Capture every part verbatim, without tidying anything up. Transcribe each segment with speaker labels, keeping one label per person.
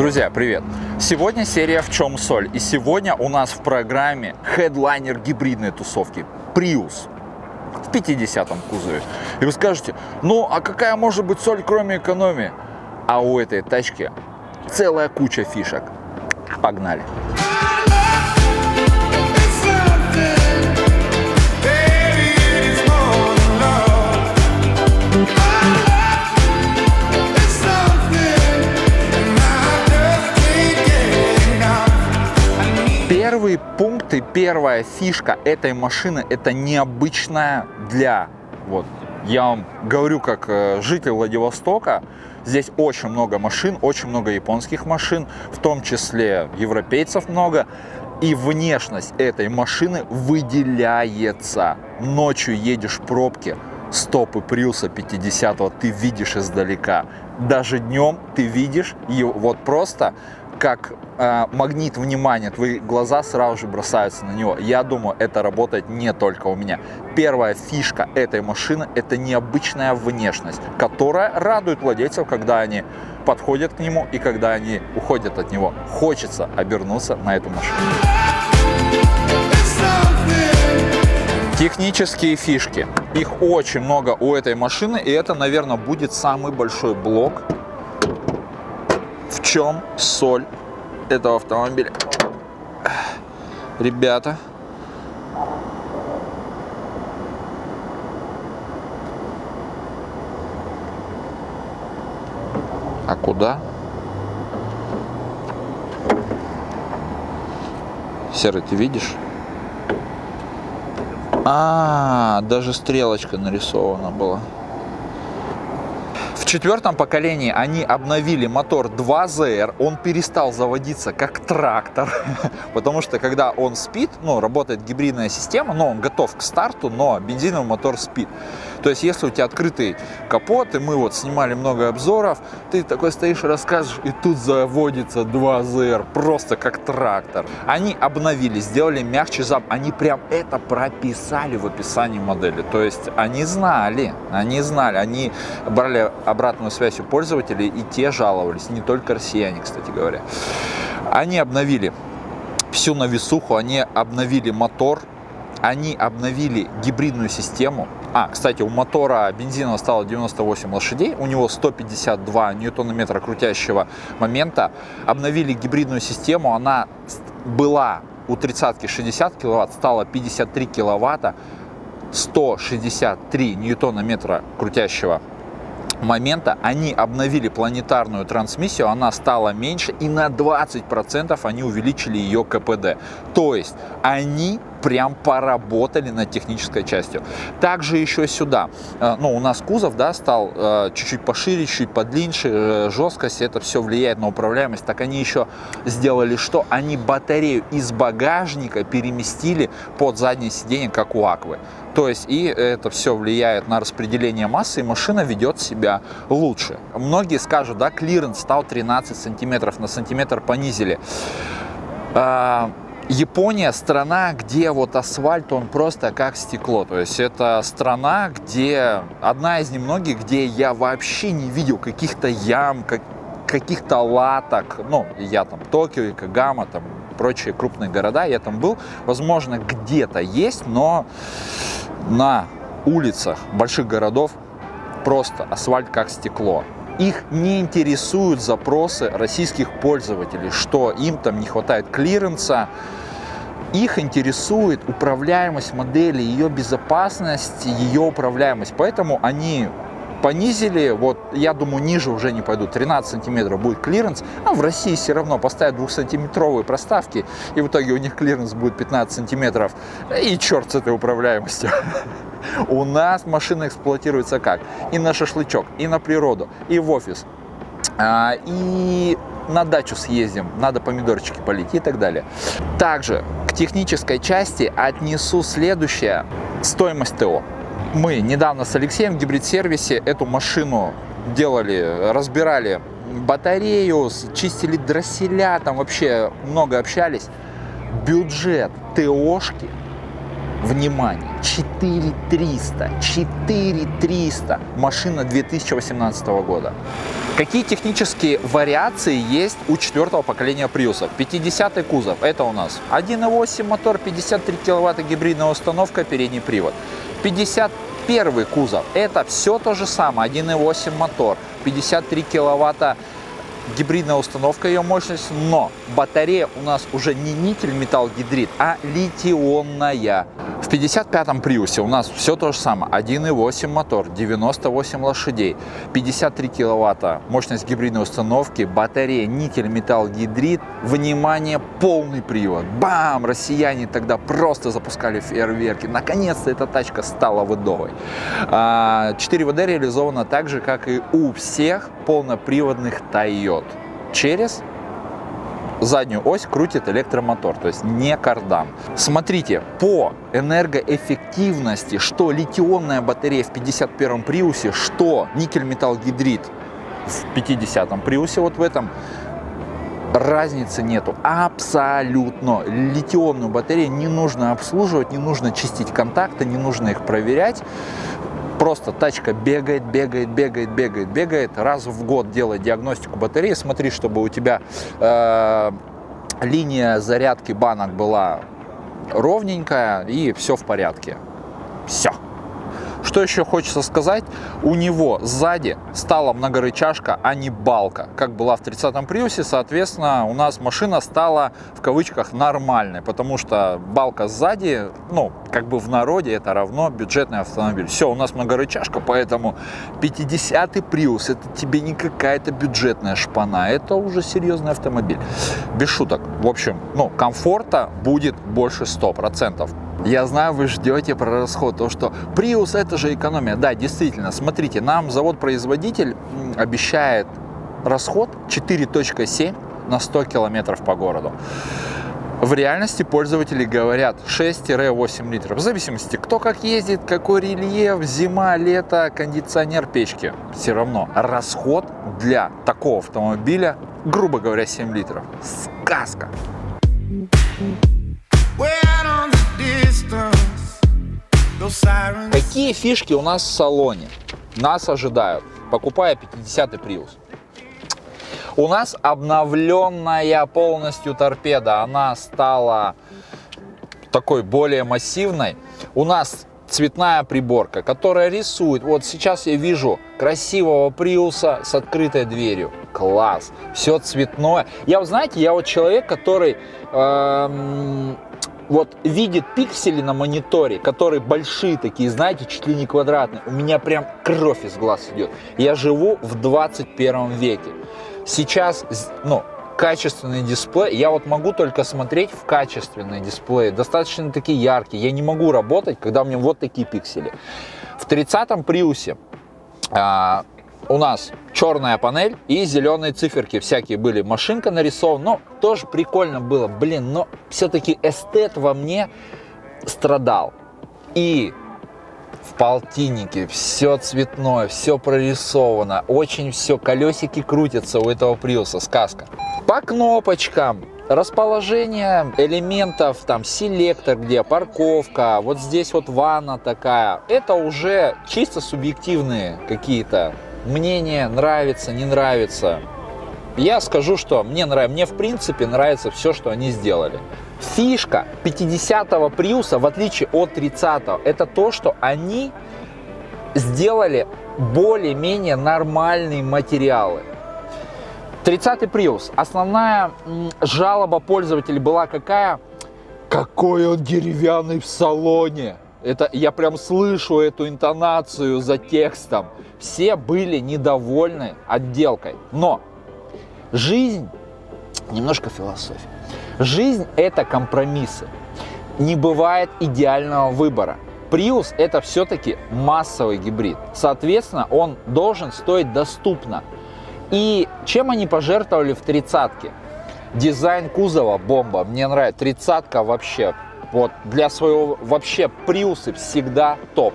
Speaker 1: Друзья, привет! Сегодня серия «В чем соль?» И сегодня у нас в программе хедлайнер гибридной тусовки Prius в пятидесятом кузове. И вы скажете, ну а какая может быть соль, кроме экономии? А у этой тачки целая куча фишек. Погнали! Первый пункт и первая фишка этой машины — это необычная для, вот, я вам говорю как э, житель Владивостока, здесь очень много машин, очень много японских машин, в том числе европейцев много, и внешность этой машины выделяется. Ночью едешь в пробке, стопы Приуса пятидесятого ты видишь издалека, даже днем ты видишь ее вот просто как э, магнит внимания, твои глаза сразу же бросаются на него. Я думаю, это работает не только у меня. Первая фишка этой машины — это необычная внешность, которая радует владельцев, когда они подходят к нему и когда они уходят от него. Хочется обернуться на эту машину. Технические фишки. Их очень много у этой машины, и это, наверное, будет самый большой блок. В чем соль этого автомобиля? Ребята, а куда? Серый, ты видишь? А, даже стрелочка нарисована была. В четвертом поколении они обновили мотор два зэ эр, он перестал заводиться как трактор, потому что когда он спит, ну, работает гибридная система, но он готов к старту, но бензиновый мотор спит. То есть, если у тебя открытый капот, и мы вот снимали много обзоров, ты такой стоишь и рассказываешь, и тут заводится два зэ эр, просто как трактор. Они обновили, сделали мягче зап, они прям это прописали в описании модели. То есть, они знали, они знали, они брали обратную связь у пользователей, и те жаловались, не только россияне, кстати говоря. Они обновили всю навесуху, они обновили мотор, они обновили гибридную систему. А, кстати, у мотора бензинового стало девяносто восемь лошадей, у него сто пятьдесят два ньютона-метра крутящего момента. Обновили гибридную систему, она была у тридцатки шестьдесят киловатт, стала пятьдесят три киловатта, сто шестьдесят три ньютона-метра крутящего момента. Они обновили планетарную трансмиссию, она стала меньше, и на двадцать процентов они увеличили ее ка пэ дэ. То есть они прям поработали над технической частью. Также еще сюда, ну, у нас кузов, да, стал чуть-чуть пошире, чуть подлиннее, жесткость, это все влияет на управляемость. Так они еще сделали что? Они батарею из багажника переместили под заднее сиденье, как у Аквы. То есть и это все влияет на распределение массы, и машина ведет себя лучше. Многие скажут, да, клиренс стал тринадцать сантиметров, на сантиметр понизили. Япония — страна, где вот асфальт, он просто как стекло. То есть это страна, где одна из немногих, где я вообще не видел каких-то ям, как, каких-то латок. Ну, я там Токио, Йокогама, там прочие крупные города, я там был. Возможно, где-то есть, но на улицах больших городов просто асфальт как стекло. Их не интересуют запросы российских пользователей, что им там не хватает клиренса. Их интересует управляемость модели, ее безопасность, ее управляемость. Поэтому они понизили, вот я думаю, ниже уже не пойдут. тринадцать сантиметров будет клиренс, а в России все равно поставят двухсантиметровые проставки, и в итоге у них клиренс будет пятнадцать сантиметров. И черт с этой управляемостью. У нас машина эксплуатируется как? И на шашлычок, и на природу, и в офис, и на дачу съездим, надо помидорчики полить и так далее. Также к технической части отнесу следующее: стоимость ТО. Мы недавно с Алексеем в гибрид-сервисе эту машину делали, разбирали батарею, чистили дросселя, там вообще много общались. Бюджет ТОшки Внимание, четыре триста, четыре триста, машина две тысячи восемнадцатого года. Какие технические вариации есть у четвертого поколения Prius? пятидесятый кузов, это у нас один и восемь мотор, пятьдесят три киловатта, гибридная установка, передний привод. пятьдесят первый кузов, это все то же самое, один и восемь мотор, пятьдесят три киловатта, гибридная установка, ее мощность, но батарея у нас уже не никель-металл-гидрид, а литионная. В пятьдесят пятом Приусе у нас все то же самое, один и восемь мотор, девяносто восемь лошадей, пятьдесят три киловатта, мощность гибридной установки, батарея никель-металл-гидрид, внимание, полный привод. Бам! Россияне тогда просто запускали фейерверки. Наконец-то эта тачка стала выдовой. четыре вэ дэ реализовано так же, как и у всех полноприводных Toyota. Через заднюю ось крутит электромотор, то есть не кардан. Смотрите, по энергоэффективности, что литионная батарея в пятьдесят первом Приусе, что никель-металл-гидрид в пятидесятом Приусе, вот в этом, разницы нету абсолютно. Литионную батарею не нужно обслуживать, не нужно чистить контакты, не нужно их проверять. Просто тачка бегает, бегает, бегает, бегает, бегает. Раз в год делай диагностику батареи. Смотри, чтобы у тебя э, линия зарядки банок была ровненькая и все в порядке. Все. Что еще хочется сказать? У него сзади стала многорычажка, а не балка. Как была в тридцатом Приусе, соответственно, у нас машина стала в кавычках нормальной, потому что балка сзади, ну, как бы в народе это равно бюджетный автомобиль. Все, у нас многорычажка, поэтому пятидесятый Приус это тебе не какая-то бюджетная шпана, это уже серьезный автомобиль. Без шуток. В общем, ну, комфорта будет больше ста процентов. Я знаю, вы ждете про расход, то что Prius это же экономия. Да, действительно, смотрите, нам завод-производитель обещает расход четыре целых семь на сто километров по городу. В реальности пользователи говорят шесть — восемь литров. В зависимости, кто как ездит, какой рельеф, зима, лето, кондиционер, печки. Все равно расход для такого автомобиля, грубо говоря, семь литров. Сказка! Какие фишки у нас в салоне нас ожидают, покупая пятидесятый Prius? У нас обновленная полностью торпеда, она стала такой более массивной. У нас цветная приборка, которая рисует. Вот сейчас я вижу красивого Приуса с открытой дверью. Класс, все цветное. Я, вот знаете, я вот человек, который эм, вот видит пиксели на мониторе, которые большие такие, знаете, чуть ли не квадратные. У меня прям кровь из глаз идет. Я живу в двадцать первом веке. Сейчас, ну, качественный дисплей, я вот могу только смотреть в качественные дисплеи, достаточно такие яркие. Я не могу работать, когда у меня вот такие пиксели. В тридцатом Приусе а, у нас черная панель и зеленые циферки всякие были. Машинка нарисована, но тоже прикольно было. Блин, но все-таки эстет во мне страдал. И в полтиннике все цветное, все прорисовано, очень все, колесики крутятся у этого Приуса, сказка. По кнопочкам, расположение элементов, там селектор, где парковка, вот здесь вот ванна такая, это уже чисто субъективные какие-то мнения, нравится, не нравится. Я скажу, что мне нравится, мне в принципе нравится все, что они сделали. Фишка пятидесятого Приуса, в отличие от тридцатого, это то, что они сделали более-менее нормальные материалы. тридцатый Приус. Основная жалоба пользователей была какая? Какой он деревянный в салоне. Это я прям слышу эту интонацию за текстом. Все были недовольны отделкой. Но жизнь, немножко философия. Жизнь – это компромиссы. Не бывает идеального выбора. Prius – это все-таки массовый гибрид. Соответственно, он должен стоить доступно. И чем они пожертвовали в тридцатке? Дизайн кузова – бомба. Мне нравится. Тридцатка вообще. Вот для своего вообще Prius всегда топ.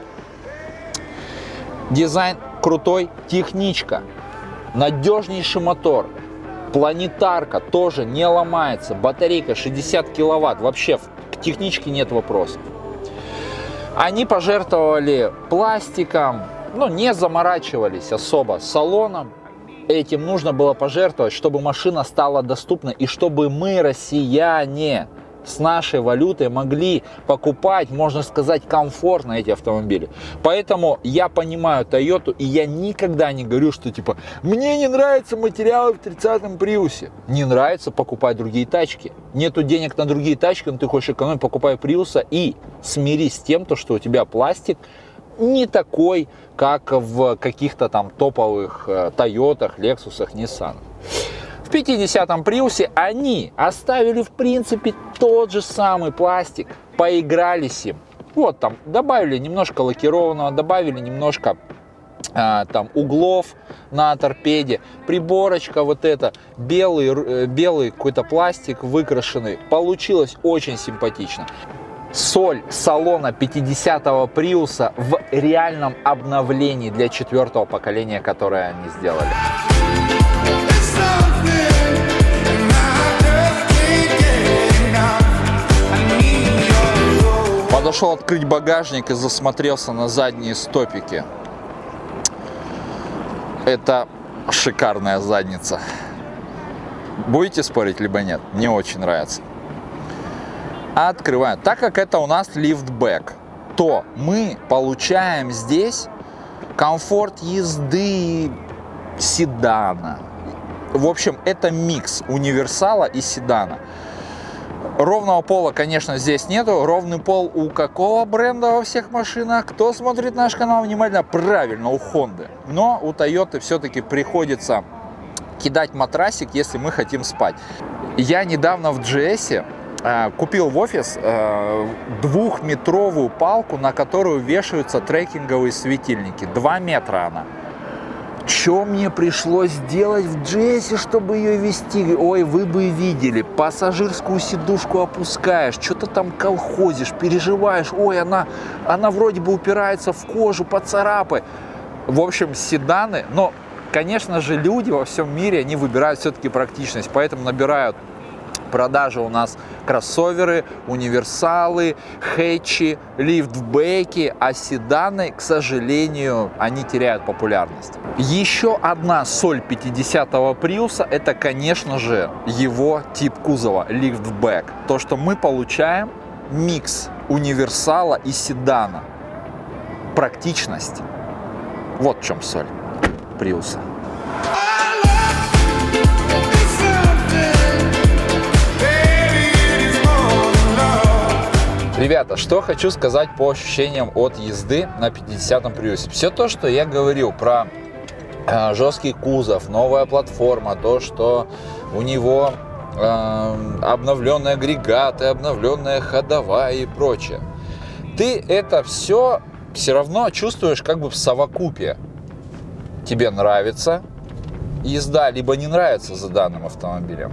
Speaker 1: Дизайн крутой, техничка, надежнейший мотор. Планетарка тоже не ломается, батарейка шестьдесят киловатт, вообще к техничке нет вопросов. Они пожертвовали пластиком, ну, не заморачивались особо с салоном. Этим нужно было пожертвовать, чтобы машина стала доступна и чтобы мы, россияне, с нашей валютой могли покупать, можно сказать, комфортно эти автомобили. Поэтому я понимаю Toyota, и я никогда не говорю, что типа мне не нравятся материалы в тридцатом Приусе. Не нравится, покупать другие тачки. Нету денег на другие тачки, но ты хочешь экономить, покупай Приуса и смирись с тем, то, что у тебя пластик не такой, как в каких-то там топовых Тойотах, Лексусах, Ниссанах. В пятидесятом Приусе они оставили в принципе тот же самый пластик, поигрались им. Вот там добавили немножко лакированного, добавили немножко а, там углов на торпеде, приборочка вот эта, белый, белый какой-то пластик выкрашенный. Получилось очень симпатично. Соль салона пятидесятого Приуса в реальном обновлении для четвертого поколения, которое они сделали. Подошел открыть багажник и засмотрелся на задние стопики. Это шикарная задница. Будете спорить, либо нет? Мне очень нравится. Открываем. Так как это у нас лифтбэк, то мы получаем здесь комфорт езды седана. В общем, это микс универсала и седана. Ровного пола, конечно, здесь нету. Ровный пол у какого бренда во всех машинах? Кто смотрит наш канал внимательно? Правильно, у Honda. Но у Toyota все-таки приходится кидать матрасик, если мы хотим спать. Я недавно в джи эс э, купил в офис э, двухметровую палку, на которую вешаются трекинговые светильники. Два метра она. Что мне пришлось сделать в джи эс, чтобы ее вести? Ой, вы бы видели. Пассажирскую сидушку опускаешь, что-то там колхозишь, переживаешь. Ой, она, она вроде бы упирается в кожу, поцарапай. В общем, седаны. Но, конечно же, люди во всем мире, они выбирают все-таки практичность. Поэтому набирают продажи у нас кроссоверы, универсалы, хэтчи, лифтбеки, а седаны, к сожалению, они теряют популярность. Еще одна соль пятидесятого Приуса — это, конечно же, его тип кузова, лифтбэк. То, что мы получаем микс универсала и седана. Практичность. Вот в чем соль Приуса. Ребята, что хочу сказать по ощущениям от езды на пятидесятом Приусе. Все то, что я говорил про э, жесткий кузов, новая платформа, то, что у него э, обновленные агрегаты, обновленная ходовая и прочее. Ты это все все равно чувствуешь как бы в совокупе. Тебе нравится езда, либо не нравится за данным автомобилем.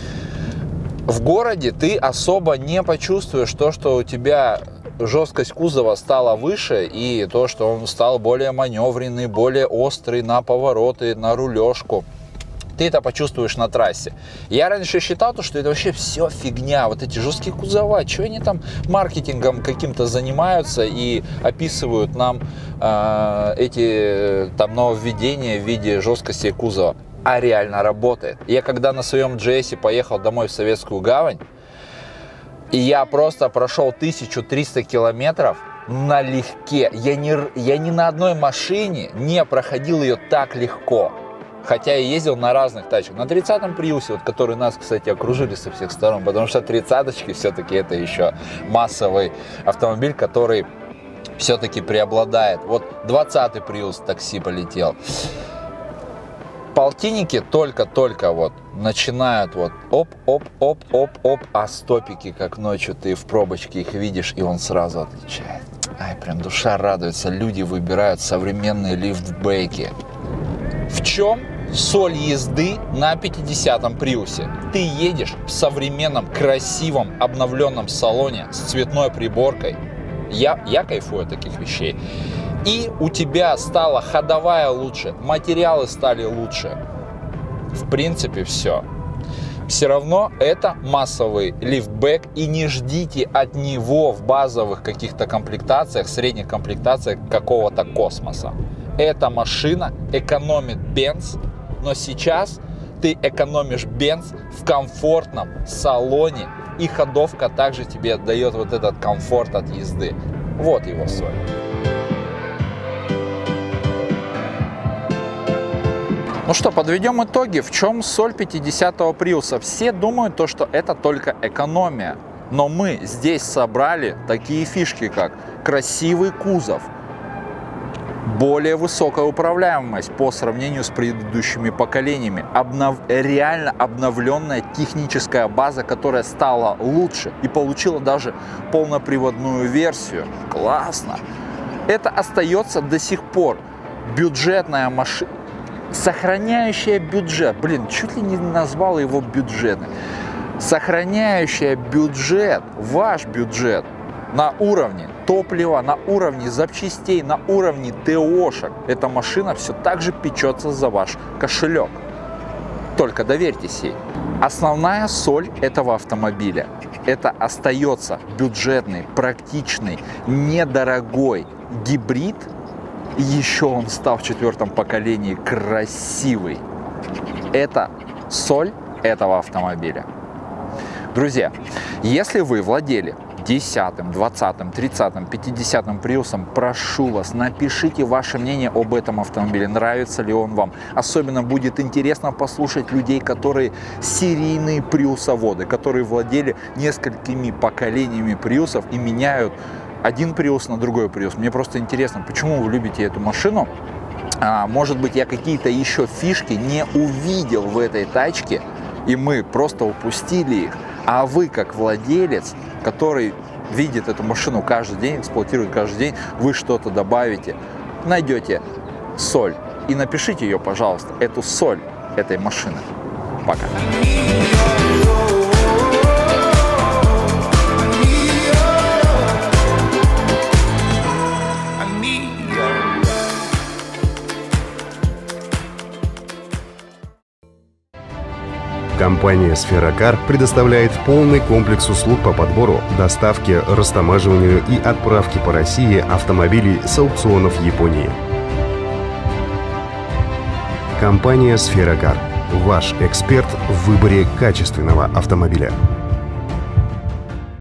Speaker 1: В городе ты особо не почувствуешь то, что у тебя жесткость кузова стала выше, и то, что он стал более маневренный, более острый на повороты, на рулежку. Ты это почувствуешь на трассе. Я раньше считал, что это вообще все фигня. Вот эти жесткие кузова, что они там маркетингом каким-то занимаются и описывают нам э, эти там нововведения в виде жесткости кузова. А реально работает. Я когда на своем джи эс поехал домой в Советскую Гавань, и я просто прошел тысячу триста километров налегке. Я не, я ни на одной машине не проходил ее так легко. Хотя я ездил на разных тачках. На тридцатом Приусе, вот, который нас, кстати, окружили со всех сторон, потому что тридцаточки все-таки это еще массовый автомобиль, который все-таки преобладает. Вот двадцатый Приус такси полетел. Полтинники только-только вот начинают вот оп-оп-оп-оп-оп, а стопики, как ночью ты в пробочке их видишь, и он сразу отличает. Ай, прям душа радуется, люди выбирают современные лифтбеки. В чем соль езды на пятидесятом Приусе? Ты едешь в современном, красивом, обновленном салоне с цветной приборкой. Я, я кайфую от таких вещей. И у тебя стала ходовая лучше, материалы стали лучше. В принципе, все. Все равно это массовый лифтбэк, и не ждите от него в базовых каких-то комплектациях, средних комплектациях какого-то космоса. Эта машина экономит бенз, но сейчас ты экономишь бенз в комфортном салоне, и ходовка также тебе дает вот этот комфорт от езды. Вот его соль. Ну что, подведем итоги. В чем соль пятидесятого Prius? Все думают, то, что это только экономия. Но мы здесь собрали такие фишки, как красивый кузов, более высокая управляемость по сравнению с предыдущими поколениями, обнов... реально обновленная техническая база, которая стала лучше и получила даже полноприводную версию. Классно! Это остается до сих пор бюджетная машина, сохраняющая бюджет. Блин, чуть ли не назвал его бюджетным. Сохраняющая бюджет, ваш бюджет, на уровне топлива, на уровне запчастей, на уровне ТОшек. Эта машина все так же печется за ваш кошелек. Только доверьтесь ей. Основная соль этого автомобиля — это остается бюджетный, практичный, недорогой гибрид. И еще он стал в четвертом поколении красивый. Это соль этого автомобиля. Друзья, если вы владели десятым, двадцатым, тридцатым, пятидесятым Prius'ом, прошу вас, напишите ваше мнение об этом автомобиле, нравится ли он вам. Особенно будет интересно послушать людей, которые серийные приусоводы, которые владели несколькими поколениями Prius'ов и меняют один Prius на другой Prius. Мне просто интересно, почему вы любите эту машину. А, может быть, я какие-то еще фишки не увидел в этой тачке, и мы просто упустили их. А вы, как владелец, который видит эту машину каждый день, эксплуатирует каждый день, вы что-то добавите, найдете соль и напишите ее, пожалуйста, эту соль этой машины. Пока.
Speaker 2: Компания SferaCar предоставляет полный комплекс услуг по подбору, доставке, растамаживанию и отправке по России автомобилей с аукционов Японии. Компания SferaCar – ваш эксперт в выборе качественного автомобиля.